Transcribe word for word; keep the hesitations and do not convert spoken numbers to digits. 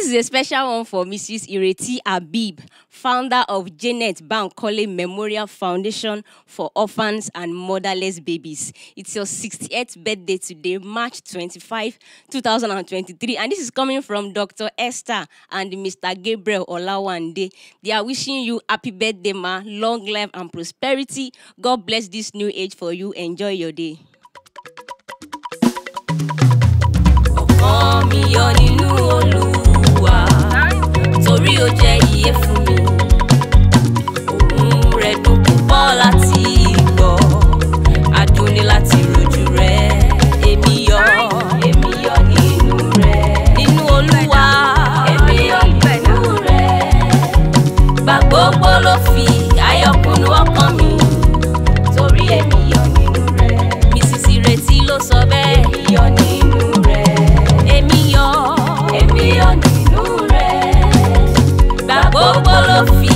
This is a special one for Missus Ireti Habeeb, founder of Janet Bankole Memorial Foundation for Orphans and Motherless Babies. It's your sixty-eighth birthday today, March twenty-fifth, two thousand twenty-three. And this is coming from Doctor Esther and Mister Gabriel Olawande. They are wishing you happy birthday, ma, long life and prosperity. God bless this new age for you. Enjoy your day. Ọkàn mi yọ nínú Olúwa, torí ó jẹ́ iye fún mi. Ohùn rẹ̀ dùn púpọ̀ láti gbọ́, adùn ni láti rojú rẹ̀. Èmi yọ̀, èmi yọ̀ nínú rẹ̀. Nínú Olúwa, èmi yọ̀ pẹ̀lú rẹ̀. Gbà gbogbo ló fi ayọ̀ kúnnú ọkàn mi, torí èmi yọ̀ nínú rẹ̀. Missus Ireti ló sọ bẹ́ẹ̀. Èmi yọ̀ nínú rẹ̀. Èmi yọ̀, èmi yọ̀ nínú rẹ̀. Gbà gbogbo ló fi